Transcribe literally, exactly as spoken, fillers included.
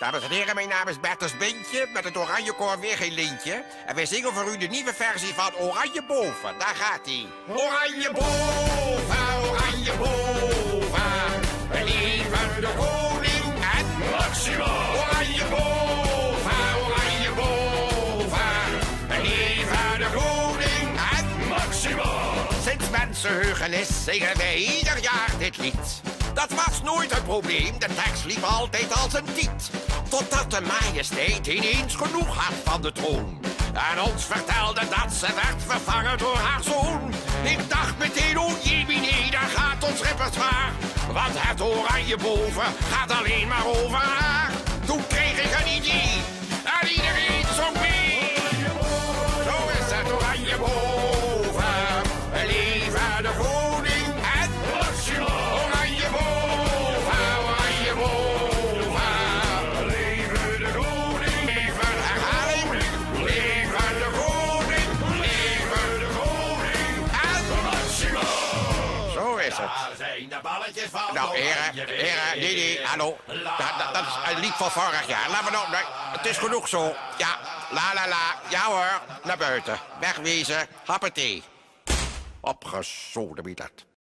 Dames en heren, mijn naam is Bertus Bintje, met het Oranje Koor weer geen lintje. En wij zingen voor u de nieuwe versie van Oranje Boven. Daar gaat-ie. Oranje Boven, Oranje Boven, leven de koning en Maxima. Oranje Boven, Oranje Boven, leven de koning en Maxima. Sinds mensenheugenis zingen wij ieder jaar dit lied. Dat was nooit een probleem, de tekst liep altijd als een tiet. Totdat de majesteit ineens genoeg had van de troon. En ons vertelde dat ze werd vervangen door haar zoon. Ik dacht meteen, oh jemine, daar gaat ons repertoire. Want het Oranje Boven gaat alleen maar over haar. Toen kreeg ik een idee en iedereen zong mee. Zo is het Oranje Boven, leven de koning en Maxima. Oranje Boven, Oranje Boven, leven de koning, leven de herhaling. Leven de koning, leven de koning en Maxima. Zo is het. Daar zijn de balletjes van. Nou, heren, heren, nee, nee, hallo. Dat, dat, dat is een lied van vorig jaar. Laten we nou, nee, het is genoeg zo. Ja, la la la. Ja hoor, naar buiten. Wegwezen, happatee. Opgezoden wie dat.